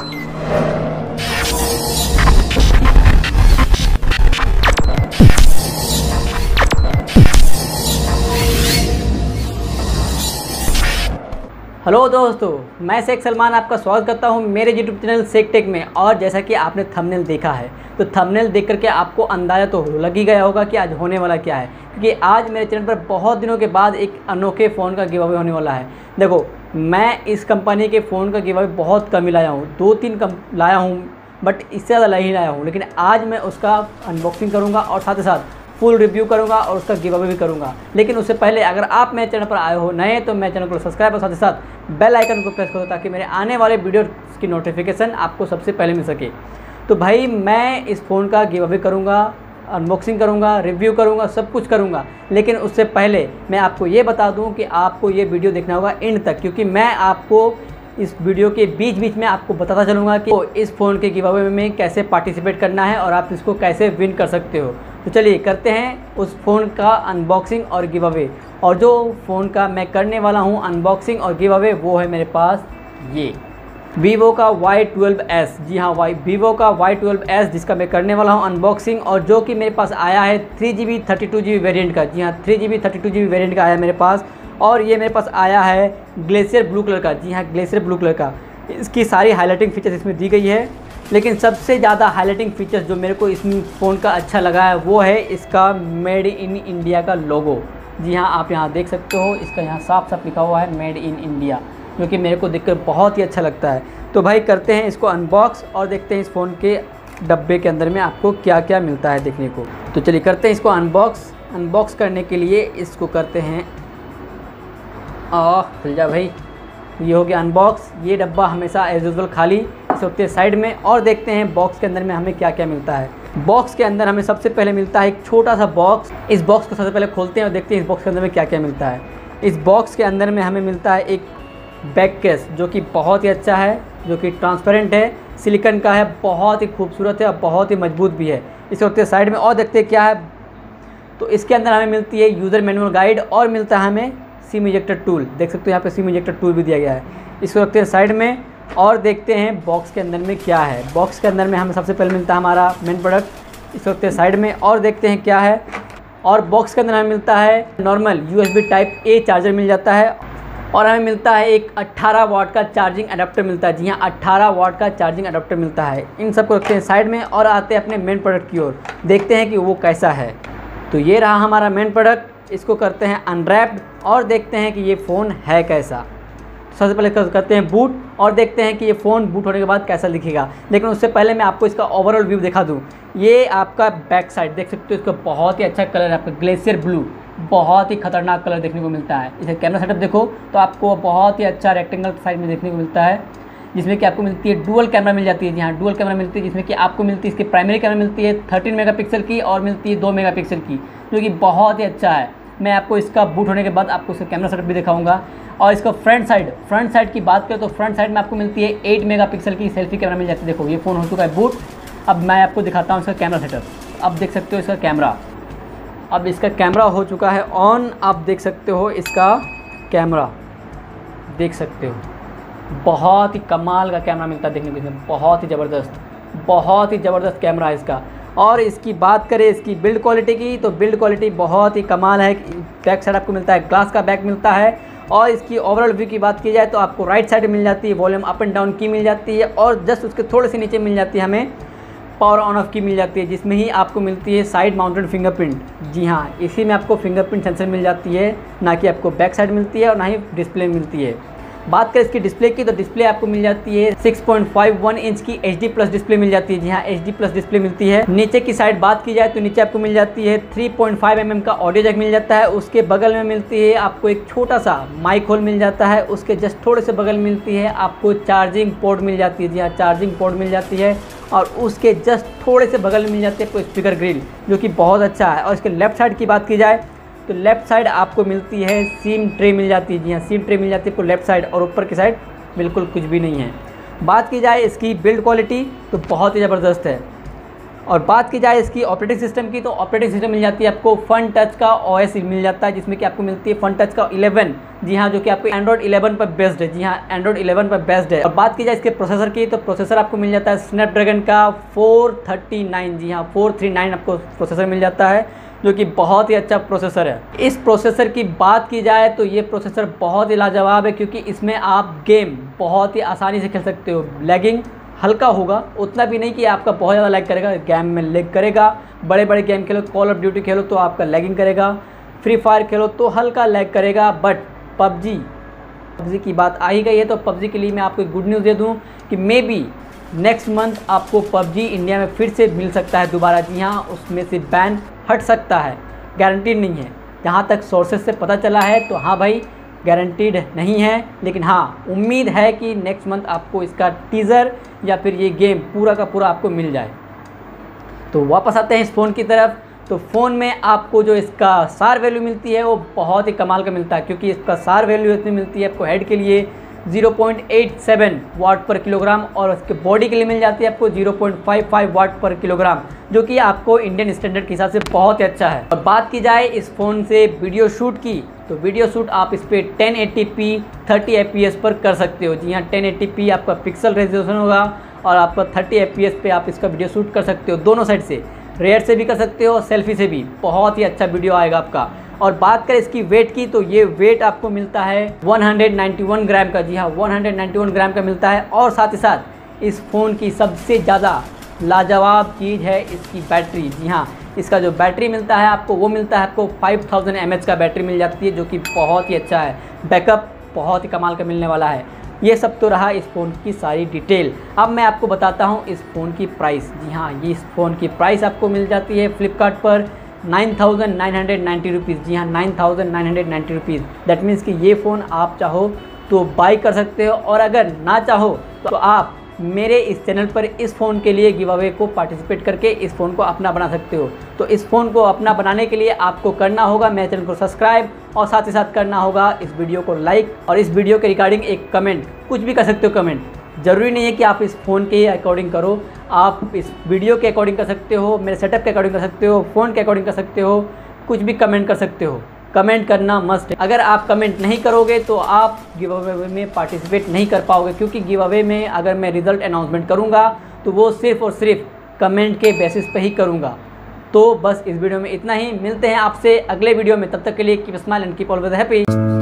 Hello दोस्तों, मैं शेख सलमान आपका स्वागत करता हूं मेरे यूट्यूब चैनल शेख टेक में। और जैसा कि आपने थंबनेल देखा है तो थंबनेल देख करके आपको अंदाज़ा तो लग ही गया होगा कि आज होने वाला क्या है, क्योंकि आज मेरे चैनल पर बहुत दिनों के बाद एक अनोखे फ़ोन का गिव अवे होने वाला है। देखो, मैं इस कंपनी के फ़ोन का गिव अवे बहुत कम ही लाया हूँ, 2-3 लाया हूँ, बट इससे ज़्यादा नहीं लाया हूँ। लेकिन आज मैं उसका अनबॉक्सिंग करूँगा और साथ ही साथ फुल रिव्यू करूंगा और उसका गिव अवे भी करूंगा। लेकिन उससे पहले अगर आप मेरे चैनल पर आए हो नए तो मेरे चैनल को सब्सक्राइब और साथ ही साथ बेल आइकन को प्रेस करो ताकि मेरे आने वाले वीडियो की नोटिफिकेशन आपको सबसे पहले मिल सके। तो भाई, मैं इस फ़ोन का गिव अवे करूँगा, अनबॉक्सिंग करूँगा, रिव्यू करूँगा, सब कुछ करूँगा। लेकिन उससे पहले मैं आपको ये बता दूँ कि आपको ये वीडियो देखना होगा एंड तक, क्योंकि मैं आपको इस वीडियो के बीच बीच में आपको बताता चलूँगा कि इस फ़ोन के गिव अवे में कैसे पार्टिसिपेट करना है और आप इसको कैसे विन कर सकते हो। तो चलिए करते हैं उस फ़ोन का अनबॉक्सिंग और गिव अवे। और जो फ़ोन का मैं करने वाला हूँ अनबॉक्सिंग और गिव अवे वो है मेरे पास ये वीवो का Y12s। जी हाँ, वीवो का Y12s, जिसका मैं करने वाला हूँ अनबॉक्सिंग, और जो कि मेरे पास आया है 3GB 32GB वेरिएंट का। जी हाँ, 3GB 32GB वेरिएंट का आया मेरे पास। और ये मेरे पास आया है ग्लेशियर ब्लू कलर का। जी हाँ, ग्लेशियर ब्लू कलर का। इसकी सारी हाईलाइटिंग फीचर्स इसमें दी गई है, लेकिन सबसे ज़्यादा हाईलाइटिंग फीचर्स जो मेरे को इस फ़ोन का अच्छा लगा है वो है इसका मेड इन इंडिया का लोगो। जी हाँ, आप यहाँ देख सकते हो, इसका यहाँ साफ साफ लिखा हुआ है मेड इन इंडिया, जो कि मेरे को देखकर बहुत ही अच्छा लगता है। तो भाई करते हैं इसको अनबॉक्स और देखते हैं इस फ़ोन के डब्बे के अंदर में आपको क्या क्या मिलता है देखने को। तो चलिए करते हैं इसको अनबॉक्स करने के लिए इसको करते हैं खुल जा भाई। ये हो गया अनबॉक्स। ये डब्बा हमेशा एज यूजुअल खाली इस वक्त साइड में। और देखते हैं बॉक्स के अंदर में हमें क्या क्या मिलता है। बॉक्स के अंदर हमें सबसे पहले मिलता है एक छोटा सा बॉक्स। इस बॉक्स को सबसे पहले खोलते हैं और देखते हैं इस बॉक्स के अंदर में क्या क्या मिलता है। इस बॉक्स के अंदर में हमें मिलता है एक बैक केस, जो कि बहुत ही अच्छा है, जो कि ट्रांसपेरेंट है, सिलिकॉन का है, बहुत ही खूबसूरत है और बहुत ही मजबूत भी है। इस वक्त साइड में और देखते हैं क्या है। तो इसके अंदर हमें मिलती है यूज़र मैनुअल गाइड और मिलता है हमें सिम इजेक्टर टूल। देख सकते हो यहाँ पे सिम इजेक्टर टूल भी दिया गया है। इसको रखते हैं साइड में और देखते हैं बॉक्स के अंदर में क्या है। बॉक्स के अंदर में हमें सबसे पहले मिलता है हमारा मेन प्रोडक्ट। इसको रखते हैं साइड में और देखते हैं क्या है। और बॉक्स के अंदर हमें मिलता है normal USB type A charger मिल जाता है, और हमें मिलता है एक 18 वाट का चार्जिंग अडेप्टर मिलता है। जी हाँ, 18 वाट का चार्जिंग अडेप्टर मिलता है। इन सबको रखते हैं साइड में और आते हैं अपने मेन प्रोडक्ट की ओर, देखते हैं कि वो कैसा है। तो ये रहा हमारा मेन प्रोडक्ट। इसको करते हैं अनरैप्ड और देखते हैं कि ये फ़ोन है कैसा। सबसे पहले करते हैं बूट और देखते हैं कि ये फ़ोन बूट होने के बाद कैसा दिखेगा। लेकिन उससे पहले मैं आपको इसका ओवरऑल व्यू दिखा दूँ। ये आपका बैक साइड देख सकते हो, इसका बहुत ही अच्छा कलर है, आपका ग्लेशियर ब्लू, बहुत ही खतरनाक कलर देखने को मिलता है। इसे कैमरा सेटअप देखो तो आपको बहुत ही अच्छा रेक्टेंगल साइज में देखने को मिलता है, जिसमें कि आपको मिलती है डुअल कैमरा मिल जाती है। जी हाँ, डुअल कैमरा मिलती है, जिसमें कि आपको मिलती है इसकी प्राइमरी कैमरा मिलती है 13 मेगापिक्सल की और मिलती है 2 मेगापिक्सल की, जो कि बहुत ही अच्छा है। मैं आपको इसका बूट होने के बाद आपको इसका कैमरा सेटअप भी दिखाऊंगा। और इसका फ्रंट साइड की बात करें तो फ्रंट साइड में आपको मिलती है 8 मेगापिक्सल की सेल्फी कैमरा मिल जाती है। देखो, ये फ़ोन हो चुका है बूट। अब मैं आपको दिखाता हूँ इसका कैमरा सेटअप। अब देख सकते हो इसका कैमरा, अब इसका कैमरा हो चुका है ऑन। आप देख सकते हो इसका कैमरा, देख सकते हो बहुत ही कमाल का कैमरा मिलता है देखने को, इसमें बहुत ही ज़बरदस्त कैमरा है इसका। और इसकी बात करें इसकी बिल्ड क्वालिटी की तो बिल्ड क्वालिटी बहुत ही कमाल है। बैक साइड आपको मिलता है ग्लास का बैक मिलता है। और इसकी ओवरऑल व्यू की बात की जाए तो आपको राइट साइड मिल जाती है वॉल्यूम अप एंड डाउन की मिल जाती है, और जस्ट उसके थोड़े से नीचे मिल जाती है हमें पावर ऑन ऑफ की मिल जाती है, जिसमें ही आपको मिलती है साइड माउंटेड फिंगरप्रिंट। जी हाँ, इसी में आपको फिंगरप्रिंट सेंसर मिल जाती है, ना कि आपको बैक साइड मिलती है और ना ही डिस्प्ले मिलती है। बात करें इसकी डिस्प्ले की तो डिस्प्ले आपको मिल जाती है 6.51 इंच की HD+ डिस्प्ले मिल जाती है। जी हाँ, HD+ डिस्प्ले मिलती है। नीचे की साइड बात की जाए तो नीचे आपको मिल जाती है 3.5 mm का ऑडियो जैक मिल जाता है। उसके बगल में मिलती है आपको एक छोटा सा माइक होल मिल जाता है। उसके जस्ट थोड़े से बगल मिलती है आपको चार्जिंग पोर्ट मिल जाती है। जी हाँ, चार्जिंग पोर्ट मिल जाती है। और उसके जस्ट थोड़े से बगल में मिल जाती है आपको स्पीकर ग्रिल, जो कि बहुत अच्छा है। और इसके लेफ्ट साइड की बात की जाए तो लेफ़्ट साइड आपको मिलती है सिम ट्रे मिल जाती है। जी हाँ, सिम ट्रे मिल जाती है आपको लेफ़्ट साइड, और ऊपर की साइड बिल्कुल कुछ भी नहीं है। बात की जाए इसकी बिल्ड क्वालिटी तो बहुत ही ज़बरदस्त है। और बात की जाए इसकी ऑपरेटिंग सिस्टम की, तो ऑपरेटिंग सिस्टम मिल जाती है आपको फन टच का OS मिल जाता है, जिसमें कि आपको मिलती है फन टच का 11। जी हाँ, जो कि आपको एंड्रॉइड 11 पर बेस्ड है। जी हाँ, एंड्रॉइड 11 पर बेस्ड है। और बात की जाए इसके प्रोसेसर की, तो प्रोसेसर आपको मिल जाता है स्नैपड्रैगन का 439। जी हाँ, 439 आपको प्रोसेसर मिल जाता है, जो कि बहुत ही अच्छा प्रोसेसर है। इस प्रोसेसर की बात की जाए तो ये प्रोसेसर बहुत ही लाजवाब है, क्योंकि इसमें आप गेम बहुत ही आसानी से खेल सकते हो। लैगिंग हल्का होगा, उतना भी नहीं कि आपका बहुत ज़्यादा लैग करेगा। गेम में लैग करेगा, बड़े बड़े game Khelo, call of duty खेलो तो आपका लैगिंग करेगा, फ्री फायर खेलो तो हल्का लैग करेगा। बट पबजी की बात आ ही गई है, तो पबजी के लिए मैं आपको एक गुड न्यूज़ दे दूँ कि मे बी नेक्स्ट मंथ आपको पबजी इंडिया में फिर से मिल सकता है दोबारा। जी हाँ, उसमें से बैन हट सकता है, गारंटीड नहीं है। जहाँ तक सोर्सेज से पता चला है तो हाँ भाई, गारंटीड नहीं है, लेकिन हाँ उम्मीद है कि नेक्स्ट मंथ आपको इसका टीज़र या फिर ये गेम पूरा का पूरा आपको मिल जाए। तो वापस आते हैं इस फ़ोन की तरफ। तो फ़ोन में आपको जो इसका सार वैल्यू मिलती है वो बहुत ही कमाल का मिलता है, क्योंकि इसका सार वैल्यू इतनी मिलती है आपको हेड के लिए 0.87 वाट पर किलोग्राम, और उसके बॉडी के लिए मिल जाती है आपको 0.55 वाट पर किलोग्राम, जो कि आपको इंडियन स्टैंडर्ड के हिसाब से बहुत ही अच्छा है। और बात की जाए इस फ़ोन से वीडियो शूट की, तो वीडियो शूट आप इस पर 1080p 30 fps पर कर सकते हो। जी हाँ, 1080p आपका पिक्सल रेजोल्यूशन होगा, और आपका 30 fps पे आप इसका वीडियो शूट कर सकते हो। दोनों साइड से, रेयर से भी कर सकते हो, सेल्फी से भी, बहुत ही अच्छा वीडियो आएगा आपका। और बात करें इसकी वेट की, तो ये वेट आपको मिलता है 191 ग्राम का। जी हाँ, 191 ग्राम का मिलता है। और साथ ही साथ इस फ़ोन की सबसे ज़्यादा लाजवाब चीज़ है इसकी बैटरी। जी हाँ, इसका जो बैटरी मिलता है आपको, वो मिलता है आपको 5000 mAh का बैटरी मिल जाती है, जो कि बहुत ही अच्छा है। बैकअप बहुत ही कमाल का मिलने वाला है। ये सब तो रहा इस फ़ोन की सारी डिटेल। अब मैं आपको बताता हूँ इस फ़ोन की प्राइस। जी हाँ, ये इस फ़ोन की प्राइस आपको मिल जाती है फ्लिपकार्ट पर 9,990 रुपीज़। जी हाँ, 9,990 रुपीज़। दैट मीन्स कि ये फ़ोन आप चाहो तो बाई कर सकते हो, और अगर ना चाहो तो आप मेरे इस चैनल पर इस फ़ोन के लिए गिव अवे को पार्टिसिपेट करके इस फ़ोन को अपना बना सकते हो। तो इस फ़ोन को अपना बनाने के लिए आपको करना होगा मेरे चैनल को सब्सक्राइब, और साथ ही साथ करना होगा इस वीडियो को लाइक, और इस वीडियो के रिगार्डिंग एक कमेंट, कुछ भी कर सकते हो कमेंट। ज़रूरी नहीं है कि आप इस फ़ोन के अकॉर्डिंग करो, आप इस वीडियो के अकॉर्डिंग कर सकते हो, मेरे सेटअप के अकॉर्डिंग कर सकते हो, फ़ोन के अकॉर्डिंग कर सकते हो, कुछ भी कमेंट कर सकते हो। कमेंट करना मस्ट है। अगर आप कमेंट नहीं करोगे तो आप गिव अवे में पार्टिसिपेट नहीं कर पाओगे, क्योंकि गिव अवे में अगर मैं रिज़ल्ट अनाउंसमेंट करूँगा तो वो सिर्फ़ और सिर्फ कमेंट के बेसिस पे ही करूँगा। तो बस इस वीडियो में इतना ही। मिलते हैं आपसे अगले वीडियो में, तब तक के लिए keep smile and keep always happy.